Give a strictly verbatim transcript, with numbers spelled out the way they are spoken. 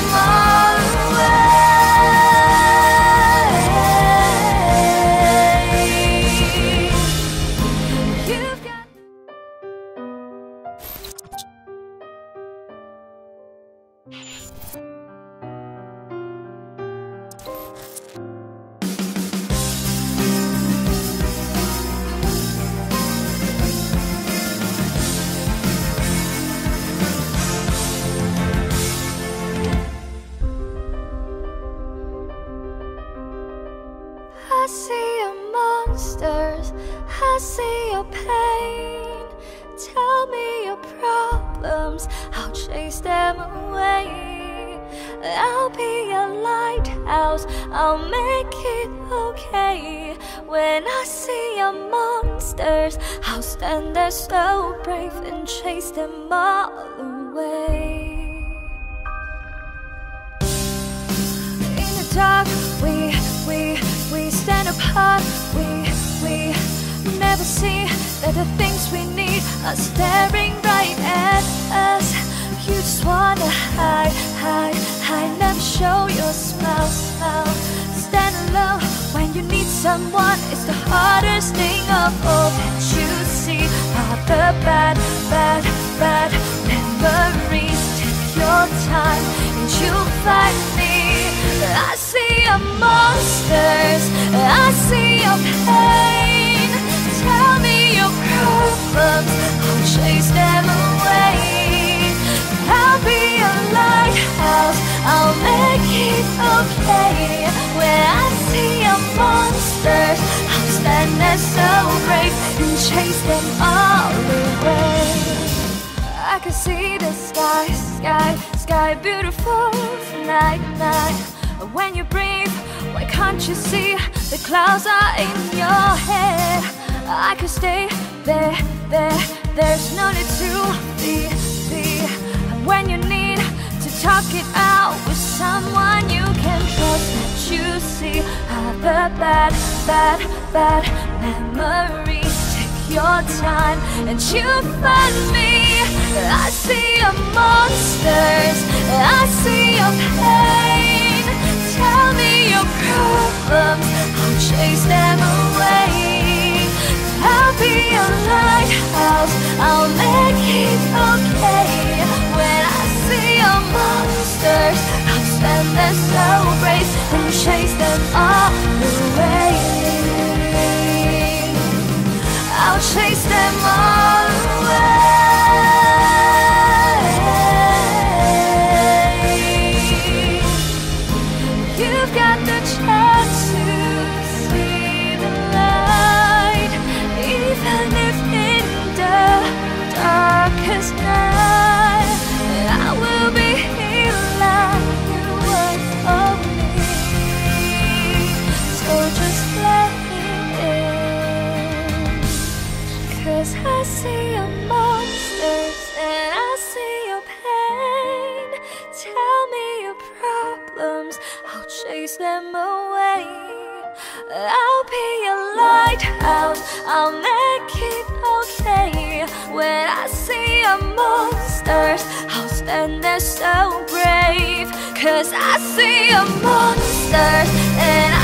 them all away. You've got I see your monsters, I see your pain. Tell me your problems, I'll chase them away. I'll be a lighthouse, I'll make it okay. When I see your monsters, I'll stand there so brave and chase them all away. In the dark, we, we We stand apart, we, we never see that the things we need are staring right at us. You just wanna hide, hide, hide, never show your smile, smile. Stand alone when you need someone, it's the hardest thing of all that you see. All the bad, bad, bad memories. Take your time and you'll find me. I see your monsters, I see your pain. Tell me your problems, I'll chase them away. I'll be a lighthouse, I'll make it okay. When I see your monsters, I'll stand there so brave and chase them all away. I can see the sky, sky, sky beautiful night, night. When you breathe, why can't you see the clouds are in your head? I could stay there, there, there's no need to be, be. When you need to talk it out with someone you can trust, that you see all the bad, bad, bad memories. Take your time and you'll find me. I see your monsters, I see your pain. Tell me your problems, I'll chase them away. I'll be a lighthouse, I'll make it okay. When I see your monsters, I'll stand there so brave and chase them all away. I'll chase them all away. You've got the chance to see the light, even if in the darkest night. I will be here like you were for me. So just let me in. Cause I see your monsters and I see your pain. Tell me your problems, I'll chase them away. I'll be a lighthouse, I'll make it okay. When I see your monsters, I'll stand there so brave. Cause I see your monsters and I